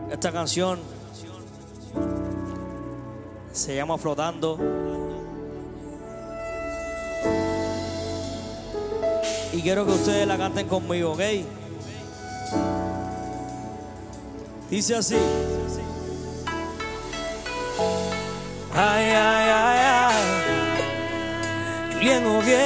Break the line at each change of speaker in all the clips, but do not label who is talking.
Esta canción se llama Flotando. Y quiero que ustedes la canten conmigo, ¿ok? Dice así. Ay, ay, ay, ay. Julián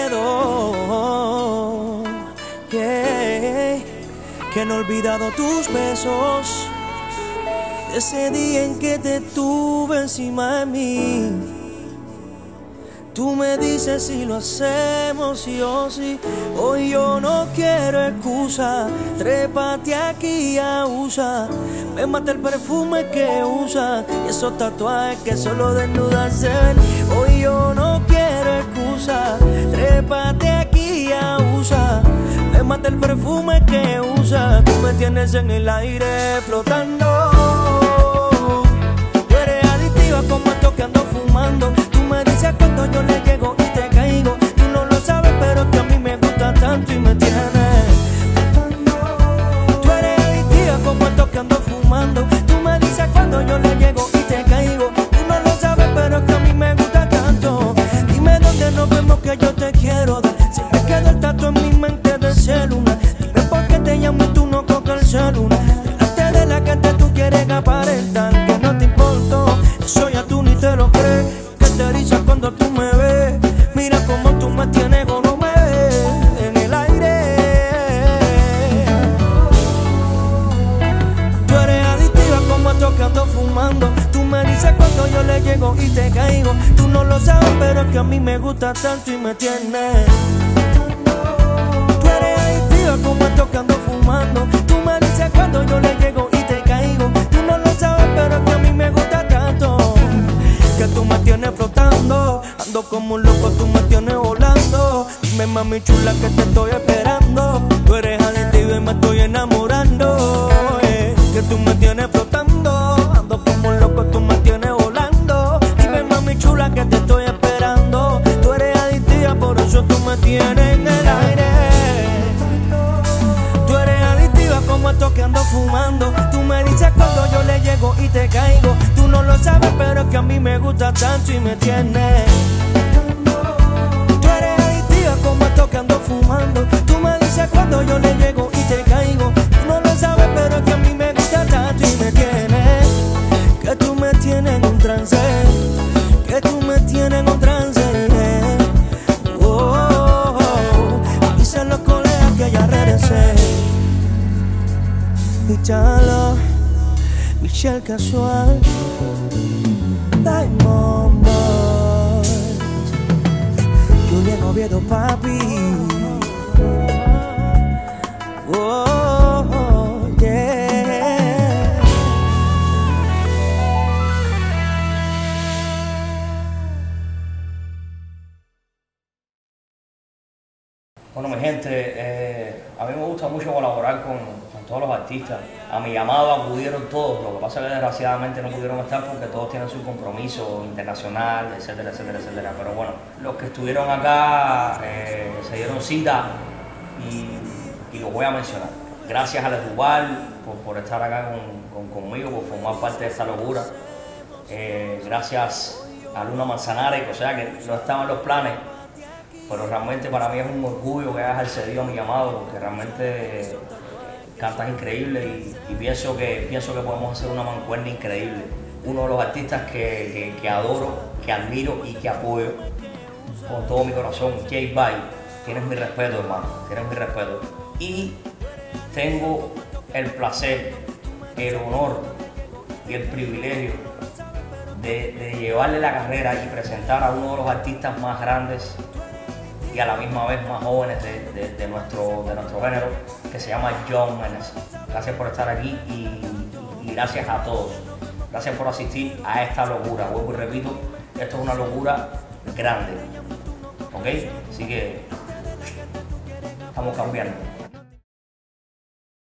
Oviedo. Yeah. Que no he olvidado tus besos. Ese día en que te tuve encima de mí. Tú me dices si lo hacemos sí o sí. Hoy yo no quiero excusa. Trépate aquí y usa. Me mata el perfume que usas y esos tatuajes que solo desnudas se ven. Hoy yo no quiero excusa. Trépate aquí y usa. Me mata el perfume que usas. Tú me tienes en el aire flotando. Tú eres adictiva como esto que ando fumando. Tú me dices cuando yo le llego y te caigo. Tú no lo sabes pero que a mí me gusta tanto y me tienes. Tú eres adictiva como esto que ando fumando. Tú me dices cuando yo le llego y te caigo. Tú no lo sabes pero que a mí me gusta tanto. Dime dónde nos vemos que yo te quiero dar. Se me queda el tatu en mi mente del celular. Dime por qué te llamo y tú no coges el celular. Delante de la gente tú quieres aparentar que no te importo. Eso ya tú ni te lo crees. Que te erizas cuando tú me ves. Mira cómo tú me tienes o no me ves en el aire. Tú eres adictiva como esto que ando fumando. Tú me dices cuando yo le llego y te caigo. Tú no lo sabes pero es que a mí me gusta tanto y me tienes. Tú eres adictiva como esto que ando fumando. Tú me dices cuando yo le llego y te caigo. Tú no lo sabes pero es que a mí me gusta tanto. Que tú me tienes flotando. Ando como un loco, tú me tienes volando. Dime mami chula que te estoy esperando. Tú eres adictiva y me estoy enamorando. Que tú me tienes flotando. Ando como un loco, tú me tienes volando. Dime mami chula que te estoy esperando. Tú eres adictiva, por eso tú me tienes en el aire. Tú eres adictiva como esto que ando fumando. Tú me dices cuando yo le llego y te caigo. Tú no lo sabes pero es que a mí me gusta tanto y me tienes. Tú eres adictiva como esto que ando fumando. Tú me dices cuando yo le llego y te caigo. Tú no lo sabes pero es que a mí me gusta tanto y me tienes. Que tú me tienes en un trance. Que tú me tienes en un trance. Oh, oh, oh. Dicen los colegas que ya regresé. Y Chalo, Michelle Casual, Diamond Boy, Julián Oviedo, papi. Oh, oh, yeah.
Bueno, mi gente, a mí me gusta mucho colaborar con todos los artistas. A mi llamado acudieron todos, lo que pasa es que desgraciadamente no pudieron estar porque todos tienen su compromiso internacional, etcétera, etcétera, etcétera. Pero bueno, los que estuvieron acá se dieron cita y los voy a mencionar. Gracias a Letubal por estar acá conmigo, por formar parte de esta locura. Gracias a Luna Manzanares, o sea que no estaban los planes. Pero realmente para mí es un orgullo que hayas accedido a mi llamado porque realmente cantas increíble y pienso que podemos hacer una mancuerna increíble. Uno de los artistas que adoro, que admiro y que apoyo con todo mi corazón, J-Bay. Tienes mi respeto, hermano, tienes mi respeto. Y tengo el placer, el honor y el privilegio de llevarle la carrera y presentar a uno de los artistas más grandes y a la misma vez más jóvenes de nuestro género, que se llama John Menes. Gracias por estar aquí y gracias a todos. Gracias por asistir a esta locura. Vuelvo y repito, esto es una locura grande. ¿Ok? Así que estamos cambiando.